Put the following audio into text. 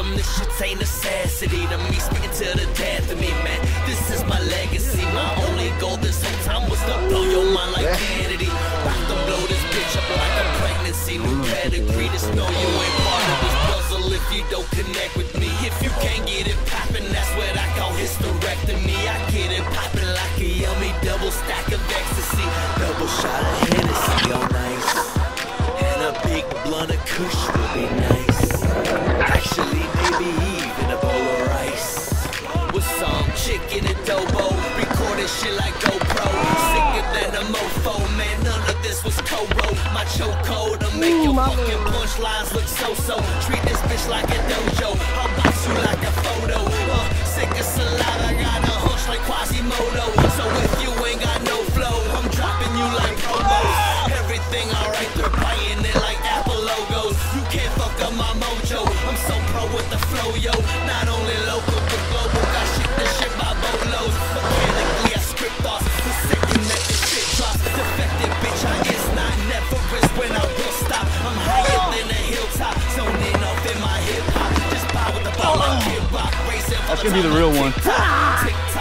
some this shit's a necessity to me, spitting to the death of me, man. This is my legacy. My only goal this whole time was to blow your mind like Kennedy. About to blow this bitch up like a pregnancy. New pedigree, just know you ain't part of this puzzle if you don't connect with me. If you can't get it poppin', that's what I call hysterectomy. I get it poppin' like a yummy double stack of ecstasy. Double shot of Hennessy on ice, and a big blunt of kush would be nice. Actually, maybe even a bowl of rice with some chicken and adobo. Recording shit like GoPro. Sicker than a mofo, man. None of this was co-wrote. My choke code to make your fucking punchlines look so-so. Treat this bitch like a dojo. I'll box you like a photo. Sick of saliva, got a hunch like Quasimodo. So if you ain't got no flow, I'm dropping you like promos. Everything alright, they're buying it like Apple logos. You can't fuck up my mojo. I'm so pro with the flow, yo. Not only local but global. Got shit to shit by bolos. Mechanically I script thoughts. The second that this shit drops, defective bitch I is not. Never risk when I will stop. I'm higher than a hilltop. Zoning off in my hip hop. Just buy with the ball like hip hop. Racing. That's gonna be the real one.